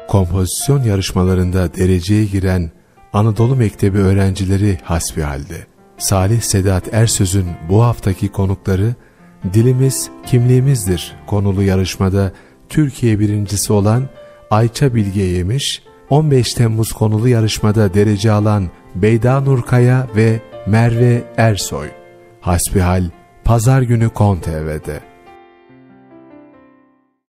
Kompozisyon yarışmalarında dereceye giren Anadolu Mektebi öğrencileri hasbihalde. Salih Sedat Ersöz'ün bu haftaki konukları, Dilimiz Kimliğimizdir konulu yarışmada Türkiye birincisi olan Ayça Bilge Yemiş, 15 Temmuz konulu yarışmada derece alan Beyda Nurkaya ve Merve Ersoy. Hasbihal Pazar günü KON TV'de.